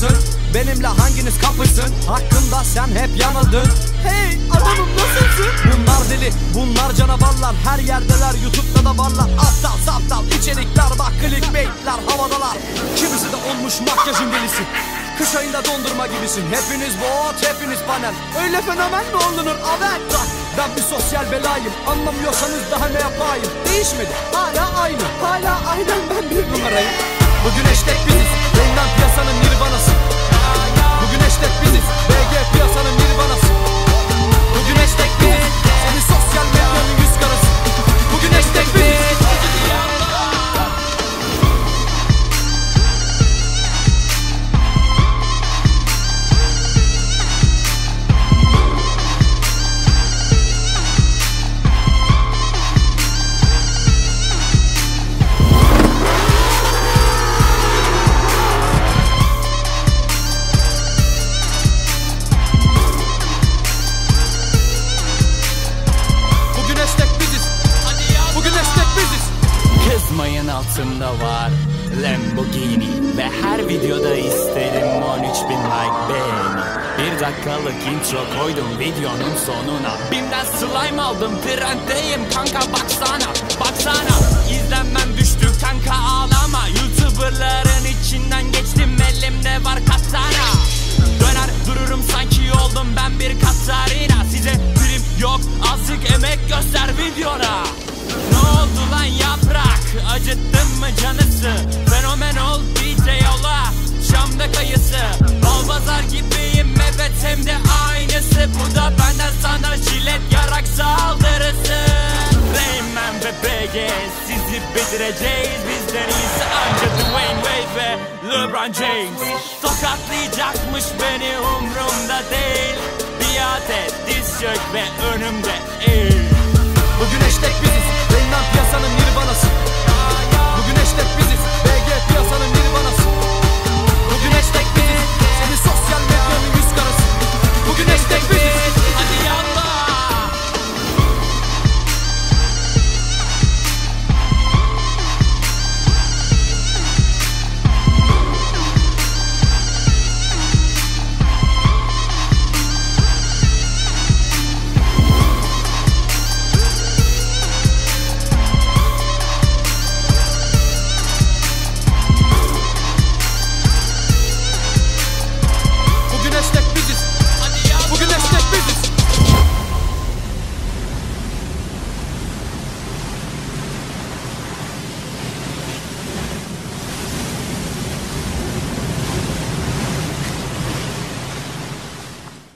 mısın? Benimle hanginiz kapışsın? Hakkında sen hep yanıldın. Hey adamım nasılsın? Bunlar deli, bunlar canavarlar. Her yerdeler, YouTube'da da varlar. Aptal saptal içerikler, bak clickbaitler havadalar. Kimisi de olmuş makyajın delisi. Kış ayında dondurma gibisin. Hepiniz bot, hepiniz panel. Öyle fenomen mi olunur? Evet bak, ben bir sosyal belayım. Anlamıyorsanız daha ne yapayım? Değişmedi, hala aynı. Hala aynen ben bir numarayım. Bugün hashtag biziz, Reynmen piyasanın nirvanası. Bugün hashtag biziz, BG piyasanın nirvanası. Bugün hashtag biziz, seni sosyal medyanın yüz karası. Bugün hashtag biziz. Kızmayın altımda var Lamborghini ve her videoda isterim 13.000 like beğeni. 1 dakikalık intro koydum videonun sonuna. BİM'den slime aldım, trenddeyim kanka baksana. Baksana izlenmem düştü kanka ağlama. YouTuberların içinden geçtim, elimde var katana. Döner dururum sanki oldum ben bir Katarina. Size prim yok, azıcık emek göster videona. Ne oldu lan yaprak, acıttın mı canısı? Fenomen ol DJ yola, Şam'da kayısı. Balbazar gibiyim evet hem de aynısı. Bu da benden sana jilet yarak saldırısı. Reynmen ve BG sizi bitireceğiz. Bizden iyisi anca Dwayne Wade ve LeBron James. Tokatlayacakmış beni umrumda değil. Biat et, diz çök ve önümde eğil. Bugün hashtag biziz, Reynmen piyasanın nirvanası. Bugün hashtag biziz, BG piyasanın nirvanası.